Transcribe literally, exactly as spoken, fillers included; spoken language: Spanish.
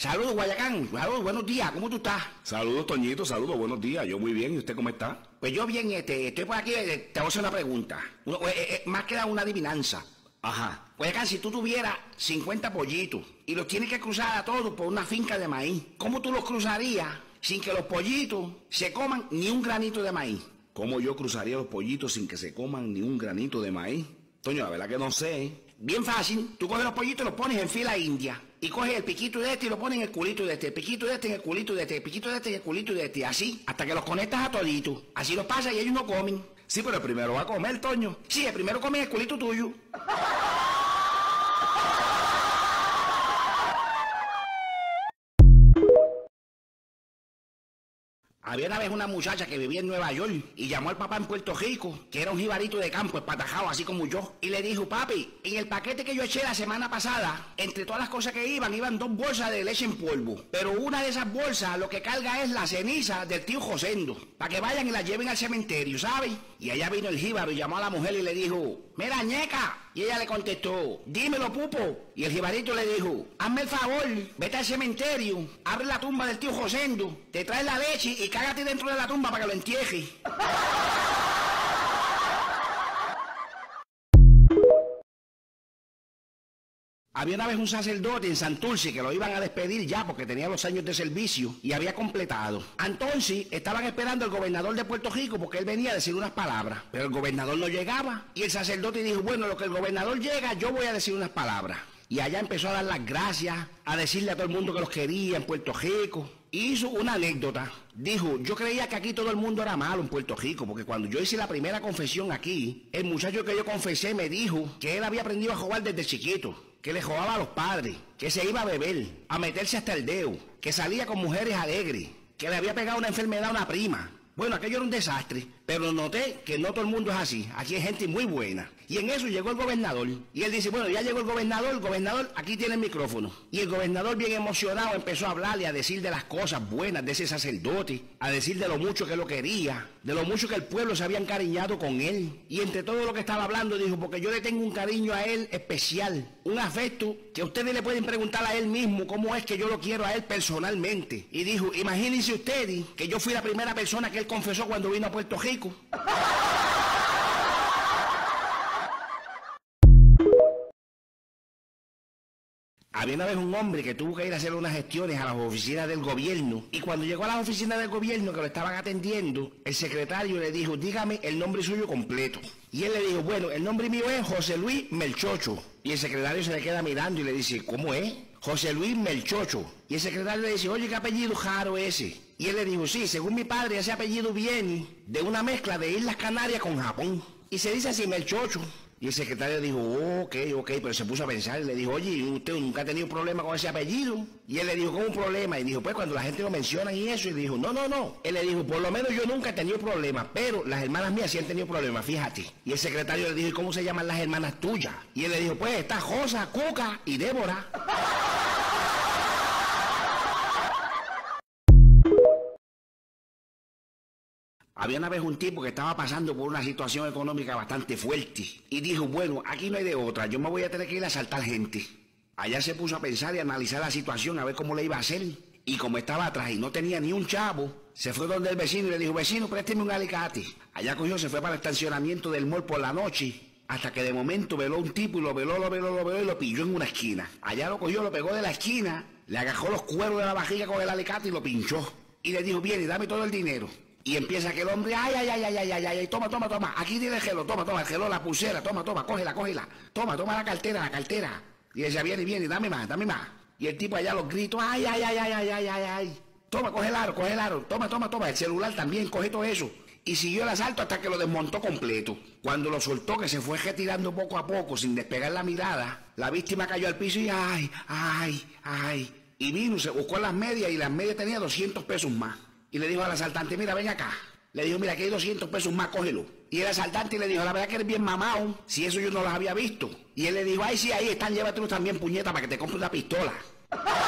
Saludos, Guayacán. Saludos, buenos días. ¿Cómo tú estás? Saludos, Toñito, saludos, buenos días. Yo muy bien, ¿y usted cómo está? Pues yo bien, este, estoy por aquí, eh, te voy a hacer una pregunta. Uno, eh, eh, más que da una adivinanza. Ajá. Guayacán, si tú tuvieras cincuenta pollitos y los tienes que cruzar a todos por una finca de maíz, ¿cómo tú los cruzarías sin que los pollitos se coman ni un granito de maíz? ¿Cómo yo cruzaría los pollitos sin que se coman ni un granito de maíz? Toño, la verdad que no sé, ¿eh? Bien fácil, tú coges los pollitos y los pones en fila india. Y coges el piquito de este y lo pones en el culito de este, el piquito de este en el culito de este, el piquito de este en el culito de este, así, hasta que los conectas a toditos. Así los pasas y ellos no comen. Sí, pero el primero va a comer, Toño. Sí, el primero come el culito tuyo. Había una vez una muchacha que vivía en Nueva York y llamó al papá en Puerto Rico, que era un jibarito de campo, espatajado, así como yo, y le dijo: papi, en el paquete que yo eché la semana pasada, entre todas las cosas que iban, iban dos bolsas de leche en polvo. Pero una de esas bolsas lo que carga es la ceniza del tío Josendo, para que vayan y la lleven al cementerio, ¿sabes? Y allá vino el jíbaro y llamó a la mujer y le dijo: mira, ñeca. Y ella le contestó: dímelo, pupo. Y el jibarito le dijo: hazme el favor, vete al cementerio, abre la tumba del tío Josendo, te traes la leche y cágate dentro de la tumba para que lo entierre. Había una vez un sacerdote en Santurce que lo iban a despedir ya porque tenía los años de servicio y había completado. Entonces estaban esperando al gobernador de Puerto Rico porque él venía a decir unas palabras, pero el gobernador no llegaba y el sacerdote dijo: bueno, lo que el gobernador llega, yo voy a decir unas palabras. Y allá empezó a dar las gracias, a decirle a todo el mundo que los quería en Puerto Rico. Y hizo una anécdota. Dijo: yo creía que aquí todo el mundo era malo en Puerto Rico, porque cuando yo hice la primera confesión aquí, el muchacho que yo confesé me dijo que él había aprendido a jugar desde chiquito, que le robaba a los padres, que se iba a beber, a meterse hasta el dedo, que salía con mujeres alegres, que le había pegado una enfermedad a una prima. Bueno, aquello era un desastre, pero noté que no todo el mundo es así. Aquí hay gente muy buena. Y en eso llegó el gobernador. Y él dice: bueno, ya llegó el gobernador, gobernador, aquí tiene el micrófono. Y el gobernador, bien emocionado, empezó a hablarle, a decir de las cosas buenas de ese sacerdote, a decir de lo mucho que lo quería, de lo mucho que el pueblo se había encariñado con él. Y entre todo lo que estaba hablando, dijo: porque yo le tengo un cariño a él especial, un afecto que ustedes le pueden preguntar a él mismo cómo es que yo lo quiero a él personalmente. Y dijo: imagínense ustedes que yo fui la primera persona que él confesó cuando vino a Puerto Rico. Había una vez un hombre que tuvo que ir a hacer unas gestiones a las oficinas del gobierno, y cuando llegó a las oficinas del gobierno que lo estaban atendiendo, el secretario le dijo: dígame el nombre suyo completo. Y él le dijo: bueno, el nombre mío es José Luis Melchocho. Y el secretario se le queda mirando y le dice: ¿cómo es? José Luis Melchocho. Y el secretario le dice: oye, ¿qué apellido raro ese? Y él le dijo: sí, según mi padre ese apellido viene de una mezcla de Islas Canarias con Japón, y se dice así, Melchocho. Y el secretario dijo: oh, ok, ok, pero se puso a pensar y le dijo: oye, ¿usted nunca ha tenido problema con ese apellido? Y él le dijo: ¿cómo un problema? Y dijo: pues cuando la gente lo menciona y eso. Y dijo: no, no, no. Él le dijo: por lo menos yo nunca he tenido problemas, pero las hermanas mías sí han tenido problemas, fíjate. Y el secretario le dijo: ¿y cómo se llaman las hermanas tuyas? Y él le dijo: pues está Josa, Cuca y Débora. Había una vez un tipo que estaba pasando por una situación económica bastante fuerte y dijo: bueno, aquí no hay de otra, yo me voy a tener que ir a asaltar gente. Allá se puso a pensar y a analizar la situación, a ver cómo le iba a hacer. Y como estaba atrás y no tenía ni un chavo, se fue donde el vecino y le dijo: vecino, présteme un alicate. Allá cogió, se fue para el estacionamiento del mall por la noche, hasta que de momento veló un tipo y lo veló, lo veló, lo veló y lo pilló en una esquina. Allá lo cogió, lo pegó de la esquina, le agajó los cueros de la barriga con el alicate y lo pinchó. Y le dijo: viene, dame todo el dinero. Y empieza aquel hombre: ay, ay, ay, ay, ay, ay, ay, toma, toma, toma, aquí tiene el gelo, toma, toma, el gelo, la pulsera, toma, toma, cógela, cógela, toma, toma la cartera, la cartera. Y ella: viene, viene, dame más, dame más. Y el tipo allá los gritos: ay, ay, ay, ay, ay, ay, ay, ay, toma, coge el aro, coge el aro, toma, toma, toma, el celular también, coge todo eso. Y siguió el asalto hasta que lo desmontó completo. Cuando lo soltó, que se fue retirando poco a poco, sin despegar la mirada, la víctima cayó al piso y ay, ay, ay. Y vino, se buscó las medias y las medias tenía doscientos pesos más. Y le dijo al asaltante: mira, ven acá. Le dijo: mira, aquí hay doscientos pesos más, cógelo. Y el asaltante le dijo: la verdad que eres bien mamado, si eso yo no los había visto. Y él le dijo: ay, sí, ahí están, llévatelos también, puñeta, para que te compre una pistola.